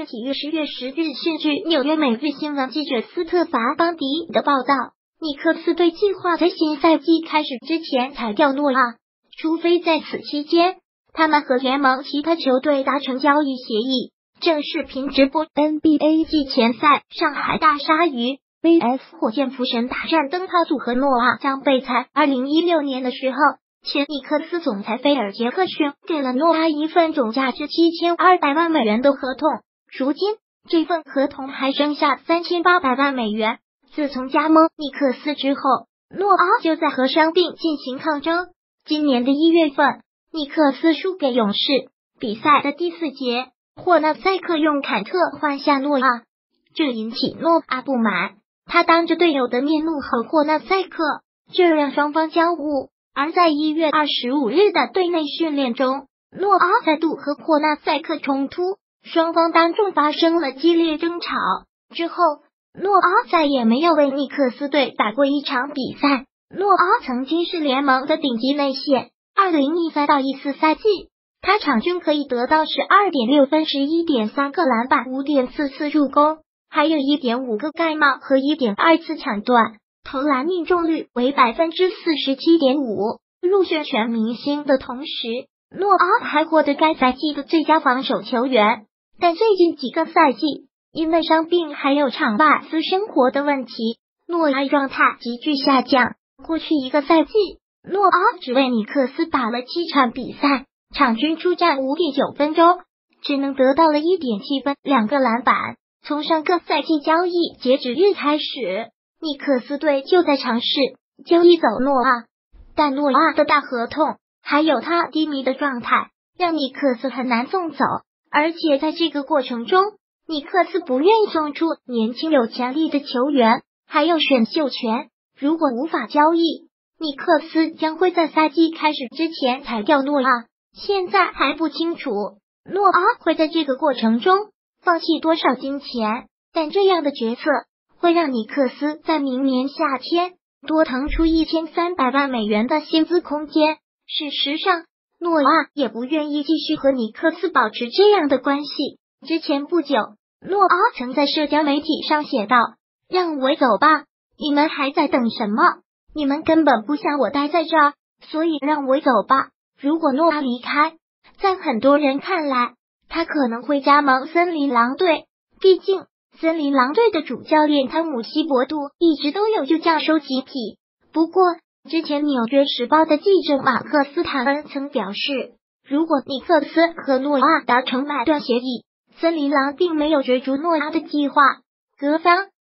体育10月10日是据纽约每日新闻记者斯特法邦迪的报道，尼克斯队计划在新赛季开始之前裁掉诺亚，除非在此期间他们和联盟其他球队达成交易协议。正视频直播 NBA 季前赛，上海大鲨鱼 vs 火箭福神大战灯泡组合诺亚将被裁。2016年的时候，前尼克斯总裁菲尔杰克逊给了诺亚一份总价值7200万美元的合同，如今这份合同还剩下3800万美元。自从加盟尼克斯之后，诺亚就在和伤病进行抗争。今年的1月份，尼克斯输给勇士，比赛的第4节，霍纳塞克用坎特换下诺亚，这引起诺亚不满，他当着队友的面怒吼霍纳塞克，这让双方交恶。而在1月25日的队内训练中，诺亚再度和霍纳塞克冲突，双方当众发生了激烈争吵。之后，诺亚再也没有为尼克斯队打过一场比赛。诺亚曾经是联盟的顶级内线，2013到14赛季，他场均可以得到12.6分、11.3个篮板、5.4次助攻，还有1.5个盖帽和1.2次抢断，投篮命中率为 47.5%。入选全明星的同时，诺亚还获得该赛季的最佳防守球员。但最近几个赛季，因为伤病还有场外私生活的问题，诺亚状态急剧下降。过去一个赛季，诺亚只为尼克斯打了7场比赛，场均出战 5.9 分钟，只能得到了 1.7 分、2个篮板。从上个赛季交易截止日开始，尼克斯队就在尝试交易走诺亚，但诺亚的大合同还有他低迷的状态，让尼克斯很难送走。而且在这个过程中，尼克斯不愿意送出年轻有潜力的球员，还有选秀权。如果无法交易，尼克斯将会在赛季开始之前裁掉诺亚。现在还不清楚诺亚会在这个过程中放弃多少金钱，但这样的决策会让尼克斯在明年夏天多腾出1300万美元的薪资空间。事实上，诺亚也不愿意继续和尼克斯保持这样的关系。之前不久，诺亚曾在社交媒体上写道：“让我走吧，你们还在等什么？你们根本不想我待在这儿，所以让我走吧。”如果诺亚离开，在很多人看来，他可能会加盟森林狼队，毕竟森林狼队的主教练汤姆希伯杜一直都有就这样收集癖。不过，之前纽约时报的记者马克斯坦恩曾表示，如果尼克斯和诺亚达成买断协议，森林狼并没有追逐诺亚的计划。各方